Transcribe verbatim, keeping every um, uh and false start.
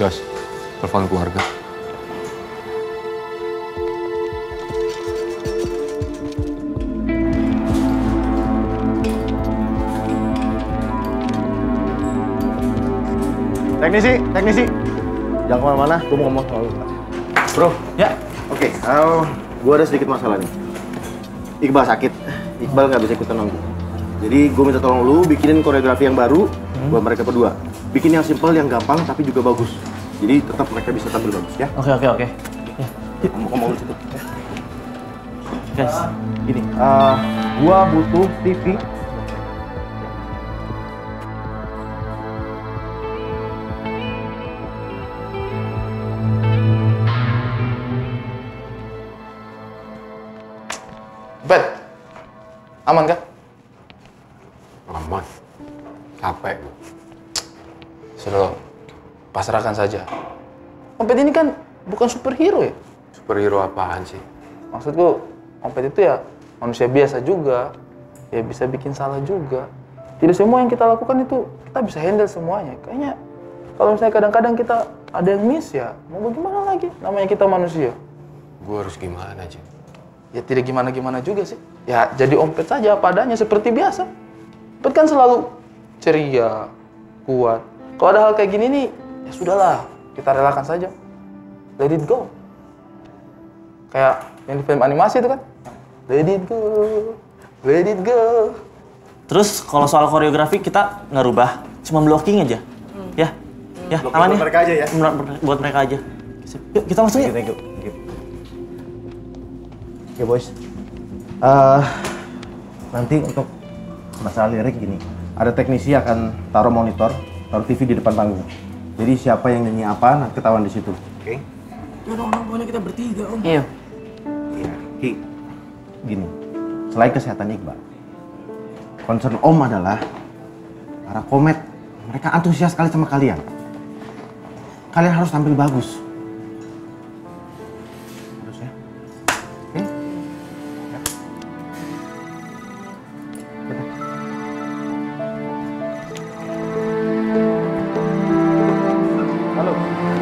Gas, telepon keluarga. Teknisi, teknisi. Jangan kemana-mana, gue mau ngomong soal lu. Bro, Ya. oke. Okay, uh, gue ada sedikit masalah nih. Iqbal sakit. Iqbal nggak bisa ikutan nanggung. Jadi gue minta tolong lu bikinin koreografi yang baru hmm. buat mereka berdua. Bikin yang simple, yang gampang, tapi juga bagus. Jadi tetap mereka bisa tampil bagus, ya? Oke, oke, oke. Ya. Ngomong-ngomong di situ. Ya. Guys, Gini, uh, gue butuh T V. Bet, aman kah? Aman. Capek. Sudah, pasrahkan saja. Ompet ini kan bukan superhero ya? Superhero apaan sih? Maksudku, Ompet itu ya manusia biasa juga. Ya bisa bikin salah juga. Tidak semua yang kita lakukan itu kita bisa handle semuanya. Kayaknya kalau misalnya kadang-kadang kita ada yang miss ya, mau bagaimana lagi? Namanya kita manusia. Gue harus gimana, Jim? Ya tidak gimana-gimana juga sih. Ya jadi Ompet saja apa adanya seperti biasa. Ompet kan selalu ceria, kuat. Kalau ada hal kayak gini nih, ya sudahlah, kita relakan saja. Let it go. Kayak yang di film animasi itu kan. Let it go, let it go. terus kalau soal koreografi kita nggak rubah, cuma blocking aja. Hmm. Ya, ya, Blocking aman buat ya? mereka aja ya? Buat mereka aja. Yuk, kita langsung yuk. Thank you, thank you. Oke, boys. Uh, nanti untuk masalah lirik gini, ada teknisi akan taruh monitor, taruh T V di depan panggung. Jadi siapa yang nyanyi apa, nanti ketahuan di situ. Oke? Okay? Ya dong, pokoknya kita bertiga, Om. Iya. Iya, Ki. Gini, selain kesehatan Iqbal, concern Om adalah para komet. Mereka antusias sekali sama kalian. Kalian harus tampil bagus. Terus ya. Oke? Ya. Dadah. Halo.